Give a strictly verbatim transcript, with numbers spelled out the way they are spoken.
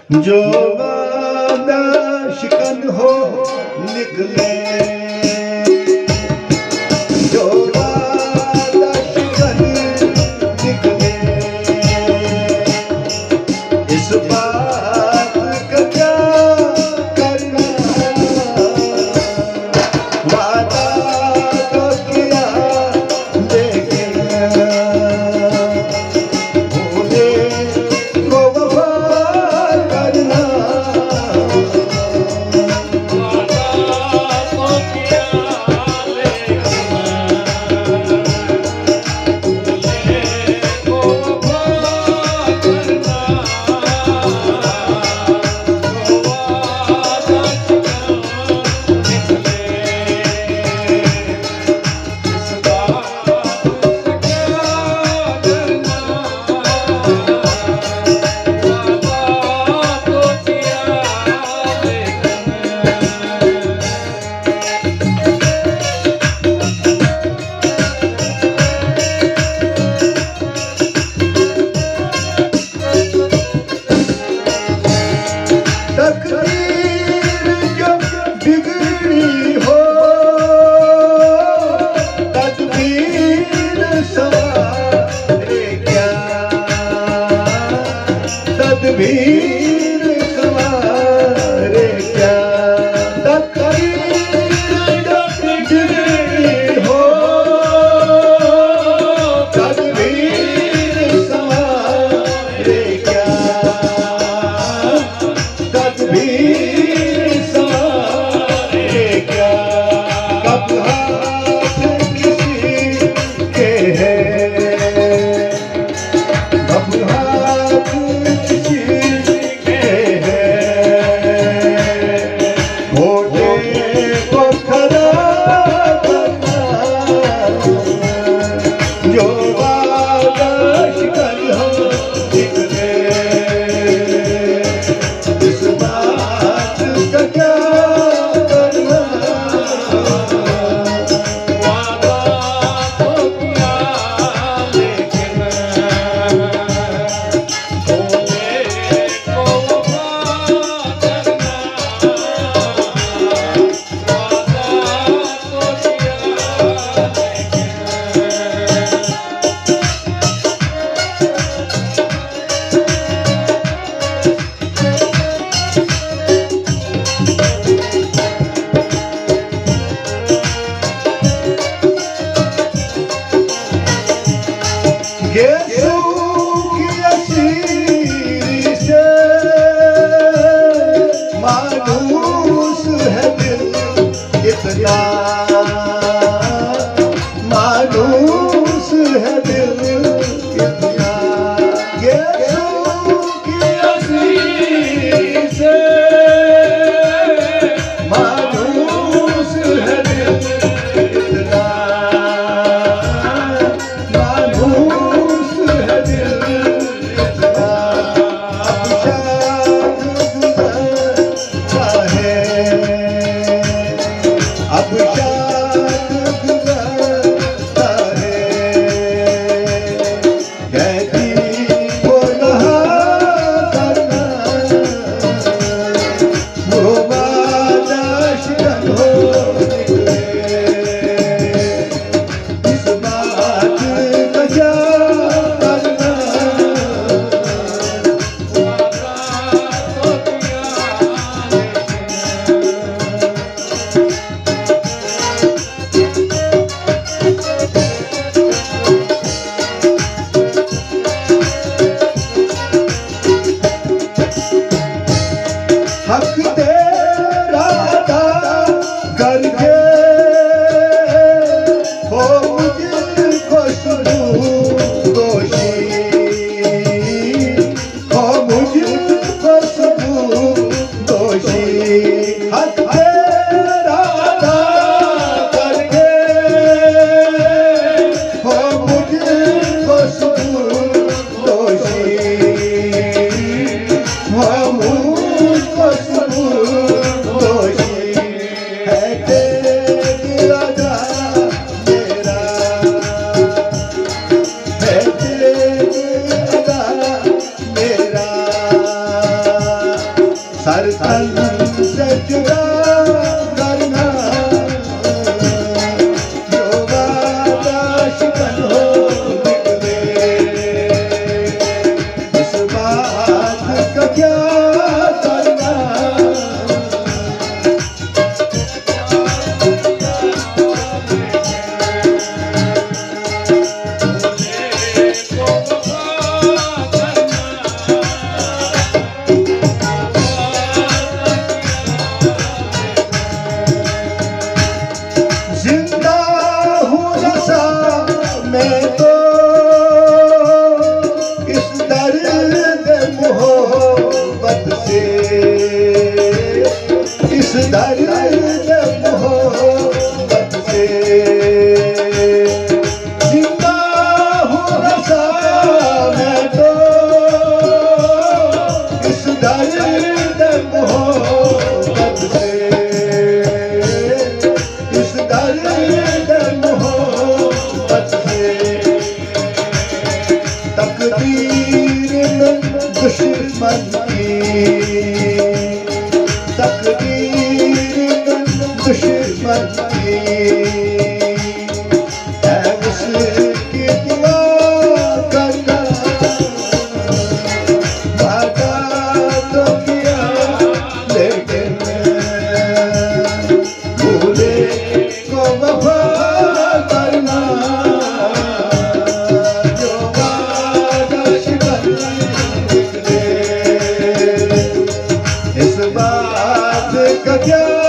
जो वादा शिकन हो निकले, जो वादा शिकन निकले, इस बात का क्या करना, वादा तो किया लेकिन भूले को वफा करना, वादा तो किया लेकिन भूले को वफा करना, जो वादा निकले, इस बात का क्या करना, वादा तो किया तकदीर जो बिगड़ी हो, तदबीर सवारे क्या, तदबीर सवारे क्या, तकदीर जो बिगड़ी हो, तदबीर सवारे क्या, तदबीर सवारे क्या, कब हाथ किसी के है, कब हाथ किसी के है, घोटे को खड़ा करना, जो वादा शिकन हो निकले, इस बात का क्या करना, वादा तो किया लेकिन भूले को वफा करना, वादा तो किया लेकिन यीशु की असीरी से मायूस है दिल इतना, मायूस है दिल इतना, यीशु की असीरी से मायूस है दिल इतना, मायूस है दिल इतना, अब शाद गुज़रता है, अब शाद गुज़रता है, कहती वो नहा करना, वो वादा शिकन हो निकले, इस बात का क्या करना, वादा तो किया हक तेरा अदा करके हो मुझको शुरू दोषी, हो मुझको शुरू दोषी, हक तेरा अदा करके हो मुझको शुरू दोषी, हो मुझको शुरू सर तन से जुदा करना जो वादा शिकन हो निकले, इस बात का क्या करना। जिंदा हूँ नशा मैं तो इस दर्द मोहब्बत से, इस दर्द मोहब्बत से। जिंदा हूँ नशा मैं तो इस दर्द मोहब्बत से, इस दर्द मोहब्बत से। तकदीर में दुश्मन की, तकदीर में दुश्मन की है उसकी दुआ करना। वादा तो किया लेकिन भूले को वफा करना, जो वादा शिकन निकले, इस बात का क्या